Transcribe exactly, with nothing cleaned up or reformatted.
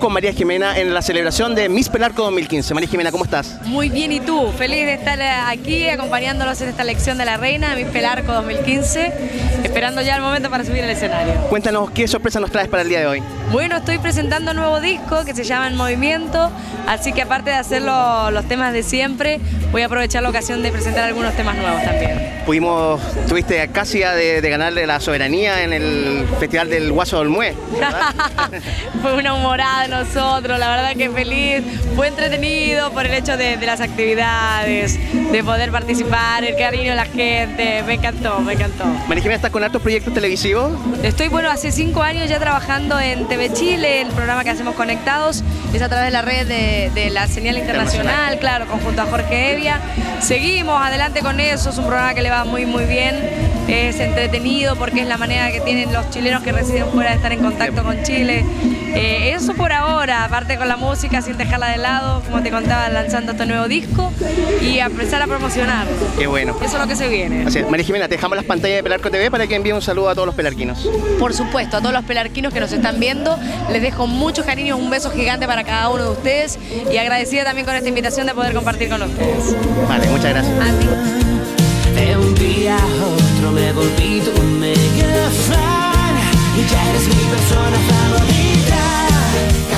con María Jimena en la celebración de Miss Pelarco dos mil quince. María Jimena, ¿cómo estás? Muy bien, ¿y tú? Feliz de estar aquí acompañándolos en esta elección de la reina de Miss Pelarco dos mil quince, esperando ya el momento para subir al escenario. Cuéntanos, ¿qué sorpresa nos traes para el día de hoy? Bueno, estoy presentando un nuevo disco que se llama En Movimiento, así que aparte de hacer lo, los temas de siempre, voy a aprovechar la ocasión de presentar algunos temas nuevos también. Pudimos, tuviste casi de, de ganarle la soberanía en el Festival del Guaso del Mue. Fue una humorada de nosotros, la verdad que feliz, fue entretenido por el hecho de, de las actividades, de poder participar, el cariño de la gente, me encantó, me encantó. María Jimena, ¿estás con altos proyectos televisivos? Estoy, bueno, hace cinco años ya trabajando en T V Chile, el programa que hacemos Conectados, es a través de la red de, de la señal internacional, claro, conjunto a Jorge Evia. Seguimos adelante con eso, es un programa que le va muy muy bien, es entretenido porque es la manera que tienen los chilenos que residen fuera de estar en contacto con Chile. Eh, eso por ahora, aparte con la música, sin dejarla de lado, como te contaba, lanzando este nuevo disco y a empezar a promocionar. Qué bueno. Eso es lo que se viene. Así es. María Jimena, te dejamos las pantallas de Pelarco T V para que envíe un saludo a todos los pelarquinos. Por supuesto, a todos los pelarquinos que nos están viendo, les dejo muchos cariños, un beso gigante para cada uno de ustedes y agradecida también con esta invitación de poder compartir con ustedes. Vale, muchas gracias. A ti. De un día a otro me volví tu mega fan y ya eres mi persona favorita.